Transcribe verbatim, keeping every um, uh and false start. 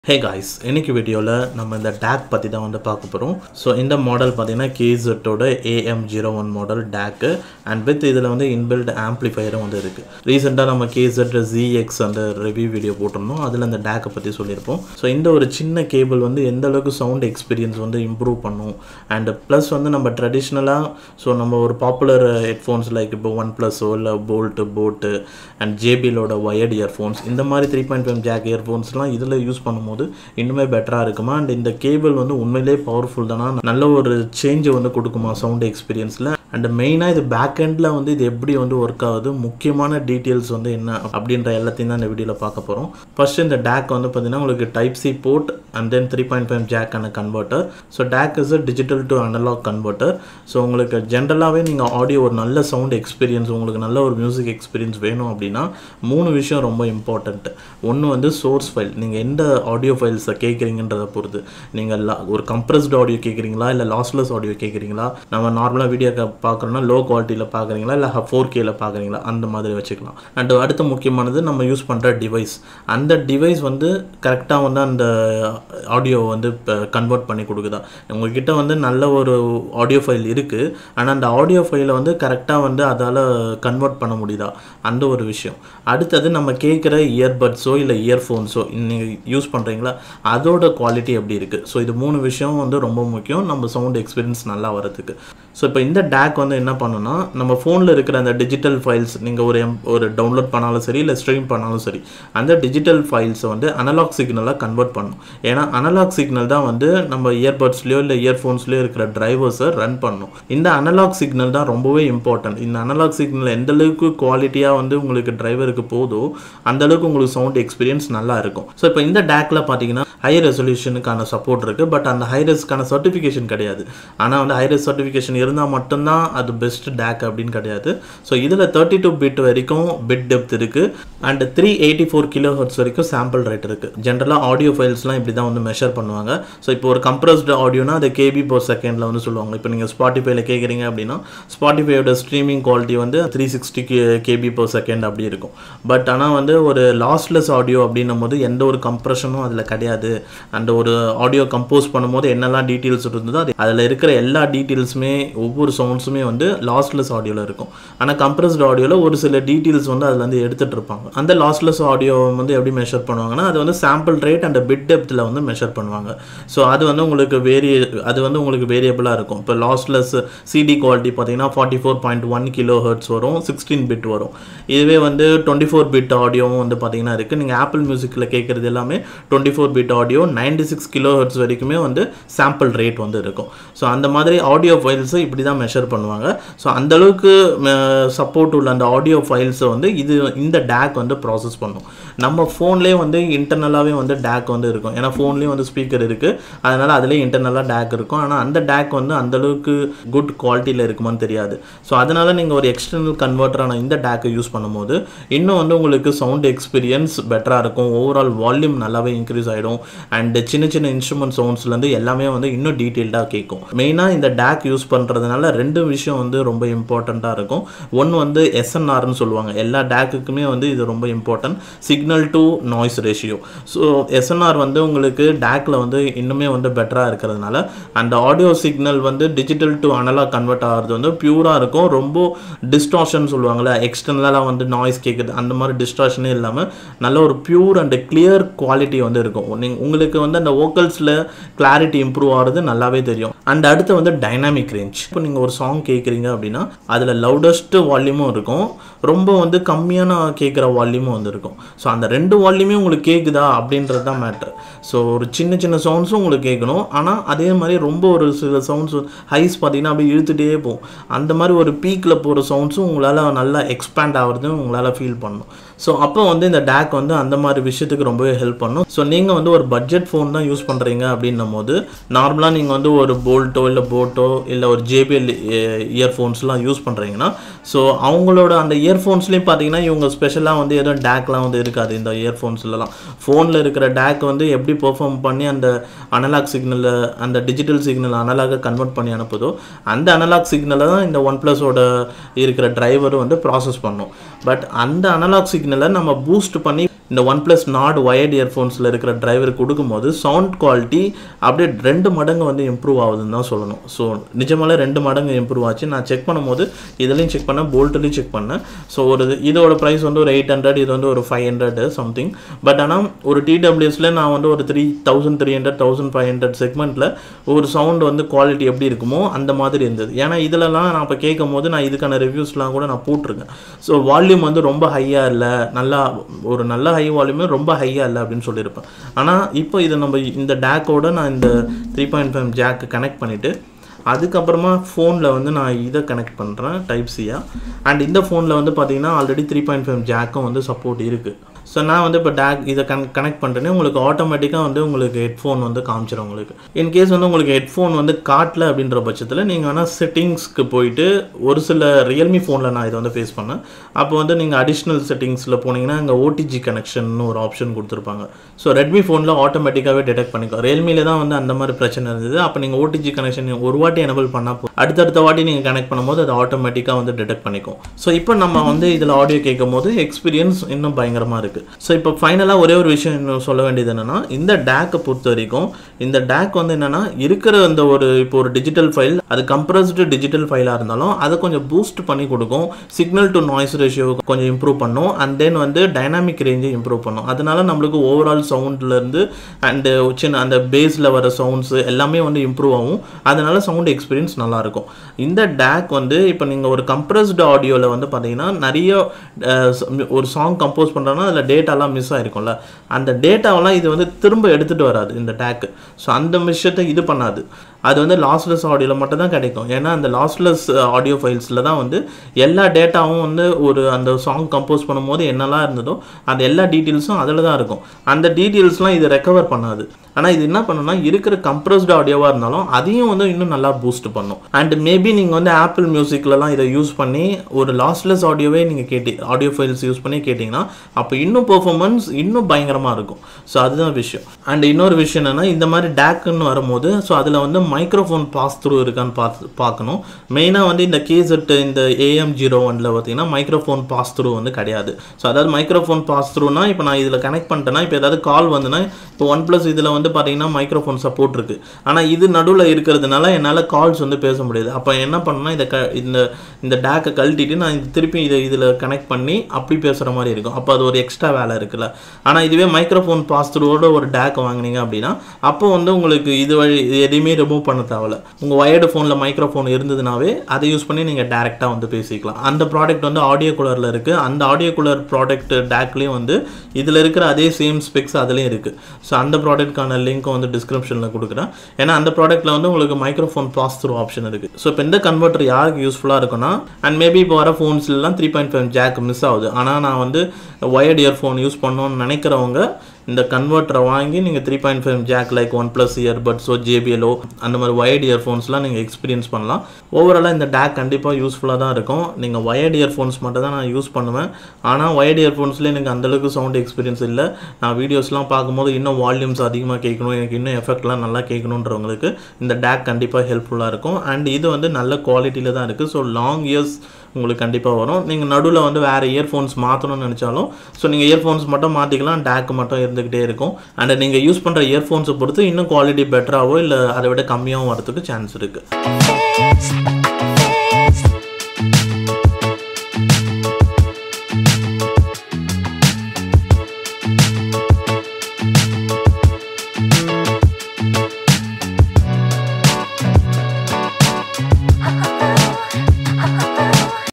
Hey guys, இன்னைக்கு வீடியோல நம்ம இந்த D A C பத்தி தான் வந்து பார்க்க போறோம். சோ இந்த மாடல் பாத்தீங்கன்னா K Z ஓட A M zero one model D A C and with இதுல வந்து inbuilt amplifier வந்து இருக்கு. ரீசன்ட்டா நம்ம K Z Z X அந்த ரிவ்யூ வீடியோ போட்டுறோம். அதுல அந்த D A C பத்தி சொல்லிருப்போம். சோ இந்த ஒரு சின்ன கேபிள் வந்து எந்த அளவுக்கு சவுண்ட் எக்ஸ்பீரியன்ஸ் வந்து இம்ப்ரூவ் பண்ணும் and plus வந்து நம்ம ட்ரெடிஷனலா சோ நம்ம ஒரு பாப்புலர் ஹெட்போன்ஸ் லைக் இப்போ OnePlus இல்ல Bolt Boat and J B L ஓட wired earphones இந்த மாதிரி three point five jack earphonesலாம் இதுல யூஸ் பண்ணும்போது இன்னுமே பெட்டரா இருக்குமா and இந்த கேபிள் வந்து உண்மையிலேயே பவர்ஃபுல் தானா நல்ல ஒரு சேஞ்ச் வந்து கொடுக்குமா சவுண்ட் எக்ஸ்பீரியன்ஸ்ல and மெயினா இது பேக் எண்ட்ல வந்து இது எப்படி வந்து வர்க் ஆகுது முக்கியமான டீடைல்ஸ் வந்து என்ன அப்படின்ற எல்லாத்தையும் தான் இந்த வீடியோல பார்க்க போறோம். ஃபர்ஸ்ட் இந்த D A C வந்து பாத்தீங்கன்னா உங்களுக்கு Type C port and then three point five jack and a converter. So D A C is a digital to analog converter. So உங்களுக்கு ஜெனரலாவே நீங்க ஆடியோ ஒரு நல்ல சவுண்ட் எக்ஸ்பீரியன்ஸ் உங்களுக்கு நல்ல ஒரு மியூசிக் எக்ஸ்பீரியன்ஸ் வேணும் அப்படினா மூணு விஷயம் ரொம்ப இம்பார்ட்டன்ட். ஒன்னு வந்து சோர்ஸ் ஃபைல் நீங்க எந்த ஆடியோ ஃபைல்ஸ் கேக்குறீங்கன்றத பொறுத்து நீங்க ஒரு கம்ப்ரஸ்ட் ஆடியோ கேக்குறீங்களா இல்ல லாஸ்லெஸ் ஆடியோ கேக்குறீங்களா நம்ம நார்மலா வீடியோ பார்க்கறோம்னா லோ குவாலிட்டில பார்க்கறீங்களா இல்ல four K ல பார்க்கறீங்களா அந்த மாதிரி வெச்சுக்கலாம். அண்ட் அடுத்து முக்கியமானது நம்ம யூஸ் பண்ற டிவைஸ் அந்த டிவைஸ் வந்து கரெக்ட்டா வந்து அந்த ஆடியோ வந்து கன்வர்ட் பண்ணி கொடுக்குதா உங்ககிட்ட வந்து நல்ல ஒரு ஆடியோ ஃபைல் இருக்கு ஆனா அந்த ஆடியோ ஃபைலை வந்து கரெக்ட்டா வந்து அதால கன்வர்ட் பண்ண முடியுதா அந்த ஒரு விஷயம். அடுத்து நம்ம கேக்குற இயர்பட்ஸோ இல்ல இயர்ஃபோன்ஸோ நீங்க யூஸ் பண்றீங்களா அதோட குவாலிட்டி எப்படி இருக்கு. சோ இது மூணு விஷயம் வந்து ரொம்ப முக்கியம் நம்ம சவுண்ட் எக்ஸ்பீரியன்ஸ் நல்லா வரதுக்கு. சோ இப்போ இந்த D A C வந்து என்ன பண்ணுனா நம்ம ஃபோன்ல இருக்கிற அந்த டிஜிட்டல் ஃபைல்ஸ் நீங்க ஒரு ஒரு டவுன்லோட் பண்ணாலும் சரி இல்ல ஸ்ட்ரீம் பண்ணாலும் சரி அந்த டிஜிட்டல் ஃபைல்ஸ் வந்து அனலாக் சிக்னலா கன்வர்ட் பண்ணும். ஏனா அனலாக் சிக்னல் தான் வந்து நம்ம இயர்பட்ஸ்லயோ இல்ல இயர்ஃபோன்ஸ்லயோ இருக்கிற டிரைவர்ஸை ரன் பண்ணும். இந்த அனலாக் சிக்னல் தான் ரொம்பவே இம்பார்ட்டன்ட். இந்த அனலாக் சிக்னல் எந்த அளவுக்கு குவாலிட்டியா வந்து உங்களுக்கு டிரைவருக்கு போதோ அந்த அளவுக்கு உங்களுக்கு சவுண்ட் எக்ஸ்பீரியன்ஸ் நல்லா இருக்கும். சோ இப்போ இந்த D A C ல பாத்தீங்கன்னா ஹை ரெசல்யூஷனுக்கான சப்போர்ட் இருக்கு பட் அந்த ஹை ரெஸ்க்கான சர்டிஃபிகேஷன் கிடையாது. ஆனா வந்து ஹை ரெஸ் சர்டிஃபிகேஷன் இருந்தா மட்டும் தான் அது பெஸ்ட் D A C அப்படினு கிடையாது. சோ இதுல thirty-two bit வரைக்கும் bit depth இருக்கு and three eighty-four kilohertz வரைக்கும் sample rate இருக்கு. ஜெனரலா ஆடியோ ஃபைல்ஸ்லாம் இப்படி தான் வந்து மெஷர் பண்ணுவாங்க. சோ இப்போ ஒரு கம்ப்ரஸ்ட் ஆடியோனா அது K B per second ல வந்து சொல்லுவாங்க. இப்போ நீங்க Spotify-ல கேக்குறீங்க அப்படினா Spotify-யோட ஸ்ட்ரீமிங் குவாலிட்டி வந்து three sixty K B per second அப்படி இருக்கும். பட் ஆனா வந்து ஒரு லாஸ்லெஸ் ஆடியோ அப்படினும்போது எந்த ஒரு கம்ப்ரஷனும் அதுல கிடையாது. அந்த ஒரு ஆடியோ கம்போஸ் பண்ணும்போது என்னெல்லாம் டீடைல்ஸ் இருந்ததோ அது அதுல இருக்கிற எல்லா டீடைல்ஸ்மே ஒவ்வொரு சவுண்ட்ஸுமே வந்து லாஸ்லெஸ் ஆடியோல இருக்கும். ஆனா கம்ப்ரஸ்ட் ஆடியோல ஒரு சில டீடைல்ஸ் வந்து அதுல இருந்து எடுத்துட்டு இருப்பாங்க. அந்த லாஸ்லெஸ் ஆடியோ வந்து எப்படி மெஷர் பண்ணுவாங்கன்னா அது வந்து சாம்பிள் ரேட் and bit depthல வந்து மெஷர் பண்ணுவாங்க. சோ அது வந்து உங்களுக்கு வேரி அது வந்து உங்களுக்கு வேரியபிளா இருக்கும். இப்போ லாஸ்லெஸ் C D குவாலிட்டி பாத்தீங்கன்னா forty-four point one kilohertz வரும் sixteen bit வரும். இதுவே வந்து twenty-four bit ஆடியோவும் வந்து பாத்தீங்கன்னா இருக்கு. நீங்க Apple Musicல கேக்குறது எல்லாமே twenty-four bit audio ninety-six kilohertz வரைக்குமே வந்து சாம்பிள் ரேட் வந்து இருக்கும். சோ அந்த மாதிரி ஆடியோ ஃபைல்ஸ் இப்படி தான் மெஷர் பண்ணுவாங்க. சோ அந்த அளவுக்கு சப்போர்ட் உள்ள அந்த ஆடியோ ஃபைல்ஸ் வந்து இது இந்த D A C வந்து ப்ராசஸ் பண்ணும். நம்ம ஃபோன்லயே வந்து இன்டர்னலாவே வந்து D A C வந்து இருக்கும். ஏனா ஃபோன்லயே வந்து ஸ்பீக்கர் இருக்கு. அதனால அதுலயே இன்டர்னலா D A C இருக்கும். ஆனா அந்த D A C வந்து அந்த அளவுக்கு குட் குவாலிட்டில இருக்குமான்னு தெரியாது. சோ அதனால நீங்க ஒரு எக்ஸ்டர்னல் கன்வர்ட்டரான இந்த D A C யூஸ் பண்ணும்போது இன்னும் வந்து உங்களுக்கு சவுண்ட் எக்ஸ்பீரியன்ஸ் பெட்டரா இருக்கும். ஓவரால் வால்யூம் நல்லாவே இன்க்ரீஸ் ஆயிடும் and சின்ன சின்ன இன்ஸ்ட்ருமென்ட் சவுண்ட்ஸ்ல இருந்து எல்லாமே வந்து இன்னும் டீடைல்டா கேட்கும். மெயினா இந்த D A C யூஸ் பண்றதுனால ரெண்டு விஷயம் வந்து ரொம்ப இம்பார்ட்டன்ட்டா இருக்கும். ஒன்னு வந்து S N R னு சொல்லுவாங்க. எல்லா D A C-க்குமே வந்து இது ரொம்ப important. Signal to noise ratio. So S N R வந்து உங்களுக்கு D A C-ல வந்து இன்னுமே வந்து பெட்டரா இருக்கிறதுனால அந்த ஆடியோ சிக்னல் வந்து டிஜிட்டல் டு அனலாக் கன்வர்ட் ஆகிறது வந்து பியூரா இருக்கும். ரொம்ப டிஸ்டார்ஷன் சொல்லுவாங்கல எக்ஸ்டர்னலா வந்து நாய்ஸ் கேக்குது அந்த மாதிரி டிஸ்டார்ஷனே இல்லாம நல்ல ஒரு பியூர் and கிளியர் குவாலிட்டி வந்து இருக்கும். உங்களுக்கு வந்து அந்த வோக்கல்ஸ்ல கிளாரிட்டி இம்ப்ரூவ் ஆகிறது நல்லாவே தெரியும். அண்ட் அடுத்து வந்து டைனாமிக் ரேஞ்ச். இப்போ நீங்க ஒரு சாங் கேக்குறீங்க அப்படினா அதுல லவுடஸ்ட் வால்யூமும் இருக்கும் ரொம்ப வந்து கம்மியான கேக்குற வால்யூமும் வந்து இருக்கும். சோ அந்த ரெண்டு வால்யூமே உங்களுக்கு கேக்குதா அப்படின்றது தான் மேட்டர். சோ ஒரு சின்ன சின்ன சவுண்ட்ஸும் உங்களுக்கு கேட்கணும். ஆனா அதே மாதிரி ரொம்ப ஒரு சில சவுண்ட்ஸ் ஹைஸ் பாத்தீங்கன்னா அப்படியே இழுத்துட்டே போகும். அந்த மாதிரி ஒரு பீக்ல போற சவுண்ட்ஸும் உங்களால நல்லா எக்ஸ்பேண்ட் ஆவறதும் உங்களால ஃபீல் பண்ணணும். சோ அப்போ வந்து இந்த D A C வந்து அந்த மாதிரி விஷயத்துக்கு ரொம்பவே ஹெல்ப் பண்ணும். சோ நீங்க வந்து ஒரு பட்ஜெட் ஃபோன் தான் யூஸ் பண்றீங்க அப்படின்னும்போது நார்மலா நீங்க வந்து ஒரு போல்ட்டோ இல்ல போட்டோ இல்ல ஒரு J B L இயர்ஃபோன்ஸ்லாம் யூஸ் பண்றீங்கன்னா சோ அவங்களோட அந்த இயர்ஃபோன்ஸ்லயும் பாத்தீங்கன்னா இவங்க ஸ்பெஷலா வந்து ஏதோ D A Cலாம் வந்து இருக்காது. இந்த இயர்ஃபோன்ஸ்லலாம் ஃபோன்ல இருக்கிற D A C வந்து எப்படி பெர்ஃபார்ம் பண்ணி அந்த அனலாக் சிக்னலை அந்த டிஜிட்டல் சிக்னல் அனலாக கன்வெர்ட் பண்ணி அனுப்புதோ அந்த அனலாக் சிக்னலை தான் இந்த OnePlus ஓட இருக்கிற டிரைவர் வந்து ப்ராசஸ் பண்ணும். பட் அந்த அனலாக் சிக்னலை நம்ம பூஸ்ட் பண்ணி இந்த ஒன் ப்ளஸ் நாட் ஒயர்ட் இயர்ஃபோன்ஸில் இருக்கிற டிரைவர் கொடுக்கும்போது சவுண்ட் குவாலிட்டி அப்படியே ரெண்டு மடங்கு வந்து இம்ப்ரூவ் ஆகுதுன்னு தான் சொல்லணும். ஸோ நிஜமாலே ரெண்டு மடங்கு இம்ப்ரூவ் ஆச்சு. நான் செக் பண்ணும்போது இதுலையும் செக் பண்ணேன், போல்ட்லையும் செக் பண்ணேன். ஸோ ஒரு இதோட ப்ரைஸ் வந்து ஒரு எயிட் ஹண்ட்ரட், இது வந்து ஒரு ஃபைவ் ஹண்ட்ரட் சம்திங். பட் ஆனால் ஒரு டிடபிள்யூஎஸில் நான் வந்து ஒரு three thousand three hundred thousand five hundred செக்மெண்ட்டில் ஒரு சவுண்ட் வந்து குவாலிட்டி எப்படி இருக்குமோ அந்த மாதிரி இருந்தது. ஏன்னா இதிலலாம் நான் இப்போ கேட்கும் போது நான் இதுக்கான ரிவ்யூஸ்லாம் கூட நான் போட்டிருக்கேன். ஸோ வால்யூம் வந்து ரொம்ப ஹையாக இல்லை, நல்லா ஒரு நல்ல ஹை வால்யூமே ரொம்ப ஹையாக இல்லை அப்படின்னு சொல்லியிருப்பேன். ஆனால் இப்போ இதை நம்ம இந்த டேக்கோட நான் இந்த three point five jack connect பண்ணிவிட்டு அதுக்கப்புறமா ஃபோனில் வந்து நான் இதை கனெக்ட் பண்ணுறேன் டைப் சியாக. அண்ட் இந்த ஃபோனில் வந்து பார்த்தீங்கன்னா ஆல்ரெடி த்ரீ பாயிண்ட் ஃபைவ் ஜாக்கும் வந்து சப்போர்ட் இருக்குது. ஸோ நான் வந்து இப்போ டேக் இதை கன் கனெக்ட் பண்ணுறேனே உங்களுக்கு ஆட்டோமேட்டிக்காக வந்து உங்களுக்கு ஹெட்ஃபோன் வந்து காமிச்சிடும். உங்களுக்கு இன்கேஸ் வந்து உங்களுக்கு ஹெட்ஃபோன் வந்து காட்டல அப்படின்ற பட்சத்தில் நீங்கள் வேணால் செட்டிங்ஸ்க்கு போயிட்டு ஒரு சில ரியல்மி ஃபோனில் நான் இதை வந்து ஃபேஸ் பண்ணேன். அப்போ வந்து நீங்கள் அடிஷ்னல் செட்டிங்ஸில் போனீங்கன்னா அங்கே ஓடிஜி கனெக்ஷன் ஒரு ஆப்ஷன் கொடுத்துருப்பாங்க. ஸோ ரெட்மி ஃபோனில் ஆட்டோமேட்டிக்காகவே டிடெக்ட் பண்ணிக்கும். ரியல்மியில் தான் வந்து அந்த மாதிரி பிரச்சனை இருந்தது. அப்போ நீங்கள் ஓடிஜி கனெக்ஷன் ஒரு வாட்டி எனபிள் பண்ணால் போ அடுத்தடுத்த வாட்டி நீங்கள் கனெக்ட் பண்ணும்போது அது ஆட்டோமேட்டிக்காக வந்து டிடெக்ட் பண்ணிக்கும். ஸோ இப்போ நம்ம வந்து இதில் ஆடியோ கேட்கும் போது எக்ஸ்பீரியன்ஸ் இன்னும் பயங்கரமாக இருக்குது. ஸோ இப்போ ஃபைனலாக ஒரே ஒரு விஷயம் இன்னும் சொல்ல வேண்டியது என்னென்னா, இந்த டேக்கை பொறுத்த வரைக்கும் இந்த டேக் வந்து என்னென்னா இருக்கிற அந்த ஒரு இப்போ ஒரு டிஜிட்டல் ஃபைல் அது கம்ப்ரஸ்டு டிஜிட்டல் ஃபைலாக இருந்தாலும் அதை கொஞ்சம் பூஸ்ட் பண்ணி கொடுக்கும். சிக்னல் டு நாய்ஸ் ரேஷியோ கொஞ்சம் இம்ப்ரூவ் பண்ணும். அண்ட் தென் வந்து டைனாமிக் ரேஞ்சை இம்ப்ரூவ் பண்ணும். அதனால நம்மளுக்கு ஓவரால் சவுண்ட்லேருந்து அண்டு சின்ன அந்த பேஸில் வர சவுண்ட்ஸு எல்லாமே வந்து இம்ப்ரூவ் ஆகும். அதனால சவுண்ட் எக்ஸ்பீரியன்ஸ் நல்லாயிருக்கும். இந்த டேக் வந்து இப்போ நீங்கள் ஒரு கம்ப்ரஸ்டு ஆடியோவில் வந்து பார்த்தீங்கன்னா நிறைய ஒரு சாங் கம்போஸ் பண்ணுறோன்னா அதில் டேட்டாலாம் மிஸ் ஆகிருக்கும்ல, அந்த டேட்டாவெல்லாம் இது வந்து திரும்ப எடுத்துகிட்டு வராது இந்த டேக்கு. ஸோ அந்த விஷயத்தை இது பண்ணாது. அது வந்து லாஸ்லெஸ் ஆடியோவில் மட்டும் தான் கிடைக்கும். ஏன்னா அந்த லாஸ்லெஸ் ஆடியோ ஃபைல்ஸில் தான் வந்து எல்லா டேட்டாவும் வந்து ஒரு அந்த சாங் கம்போஸ் பண்ணும்போது என்னெல்லாம் இருந்ததோ அந்த எல்லா டீட்டெயில்ஸும் அதில் தான் இருக்கும். அந்த டீட்டெயில்ஸ்லாம் இது ரெக்கவர் பண்ணாது. ஆனால் இது என்ன பண்ணுன்னா இருக்கிற கம்ப்ரஸ்டு ஆடியோவாக இருந்தாலும் அதையும் வந்து இன்னும் நல்லா பூஸ்ட் பண்ணும். அண்ட் மேபி நீங்கள் வந்து ஆப்பிள் மியூசிக்லலாம் இதை யூஸ் பண்ணி ஒரு லாஸ்லெஸ் ஆடியோவே நீங்கள் கேட்டி ஆடியோ ஃபைல்ஸ் யூஸ் பண்ணி கேட்டிங்கன்னா அப்போ இன்னும் பெர்ஃபார்மன்ஸ் இன்னும் பயங்கரமாக இருக்கும். ஸோ அதுதான் விஷயம். அண்ட் இன்னொரு விஷயம் என்னென்னா இந்த மாதிரி டேக்குன்னு வரும்போது ஸோ அதில் வந்து மைக்ரோஃபோன் பாஸ் த்ரூ இருக்கான்னு பார்த்து பார்க்கணும். மெயினாக வந்து இந்த கேசட் இந்த ஏ எம் ஜீரோ ஒன்ல பார்த்தீங்கன்னா மைக்ரோஃபோன் பாஸ் த்ரூ வந்து கிடையாது. ஸோ அதாவது மைக்ரோஃபோன் பாஸ் த்ரூனா இப்போ நான் இதில் கனெக்ட் பண்ணிட்டேன்னா இப்போ ஏதாவது கால் வந்துன்னா இப்போ ஒன் ப்ளஸ் இதில் வந்து பார்த்தீங்கன்னா மைக்ரோஃபோன் சப்போர்ட் இருக்குது. ஆனால் இது நடுவில் இருக்கிறதுனால என்னால் கால்ஸ் வந்து பேச முடியாது. அப்போ என்ன பண்ணணும்னா இதை க இந்த இந்த டேக்கை கழட்டிட்டு நான் இது திருப்பி இதை இதில் கனெக்ட் பண்ணி அப்படி பேசுகிற மாதிரி இருக்கும். அப்போ அது ஒரு எக்ஸ்ட்ரா வேலை இருக்குல்ல. ஆனால் இதுவே மைக்ரோஃபோன் பாஸ் த்ரூவோட ஒரு டேக்கை வாங்கினீங்க அப்படின்னா அப்போ வந்து உங்களுக்கு இது வழி எதையுமே ரிமூவ் பண்ண தேவையில்ல. உங்கள் வயர்டு ஃபோனில் மைக்ரோஃபோன் இருந்ததுனாவே அதை யூஸ் பண்ணி நீங்கள் டேரெக்டாக வந்து பேசிக்கலாம். அந்த ப்ராடக்ட் வந்து ஆடியோ கூலரில் இருக்குது. அந்த ஆடியோ கூலர் ப்ராடக்ட் டேக்லேயும் வந்து இதில் இருக்கிற அதே சேம் ஸ்பெக்ஸ் அதுலேயும் இருக்குது. ஸோ அந்த ப்ராடக்ட்கான லிங்க்கும் வந்து டிஸ்கிரிப்ஷனில் கொடுக்குறேன். ஏன்னா அந்த ப்ராடக்ட்டில் வந்து உங்களுக்கு மைக்ரோஃபோன் பாஸ் த்ரூ ஆப்ஷன் இருக்குது. ஸோ இப்போ இந்த கன்வெர்ட்டர் யாருக்கு யூஸ்ஃபுல்லாக இருக்குன்னா அண்ட் மேபி இப்போ வர ஃபோன்ஸ்லாம் three point five jack miss ஆகுது. ஆனால் நான் வந்து ஒயர்டு இயர்ஃபோன் யூஸ் பண்ணணும்னு நினைக்கிறவங்க இந்த கன்வெர்ட்டரை வாங்கி நீங்கள் three point five jack like OnePlus இயர்பட்ஸோ ஜேபிஎலோ அந்த மாதிரி ஒயர்டு இயர்ஃபோன்ஸ்லாம் நீங்கள் எக்ஸ்பீரியன்ஸ் பண்ணலாம். ஓவராலாக இந்த டேக் கண்டிப்பாக யூஸ்ஃபுல்லாக தான் இருக்கும். நீங்கள் ஒயர்டு இயர்ஃபோன்ஸ் மட்டும் தான் நான் யூஸ் பண்ணுவேன். ஆனால் ஒயர்டு இயர்ஃபோன்ஸ்லேயே எனக்கு அந்தளவுக்கு சவுண்ட் எக்ஸ்பீரியன்ஸ் இல்லை. நான் வீடியோஸ்லாம் பார்க்கும்போது இன்னும் வால்யூம்ஸ் அதிகமாக கேட்கணும், எனக்கு இன்னும் எஃபெக்ட்லாம் நல்லா கேட்கணுன்றவங்களுக்கு இந்த டேக் கண்டிப்பாக ஹெல்ப்ஃபுல்லாக இருக்கும். அண்ட் இது வந்து நல்ல குவாலிட்டியில் தான் இருக்குது. ஸோ லாங் இயர்ஸ் உங்களுக்கு கண்டிப்பாக வரும். நீங்கள் நடுவில் வந்து வேறு இயர்ஃபோன்ஸ் மாற்றணும்னு நினச்சாலும் ஸோ நீங்கள் இயர்ஃபோன்ஸ் மட்டும் மாற்றிக்கலாம், டேக் மட்டும் இருந்துக்கிட்டே இருக்கும். அண்ட் நீங்கள் யூஸ் பண்ணுற இயர்ஃபோன்ஸை பொறுத்து இன்னும் குவாலிட்டி பெட்டராகவோ இல்லை அதை விட கம்மியாகவும் வரதுக்கு சான்ஸ் இருக்குது.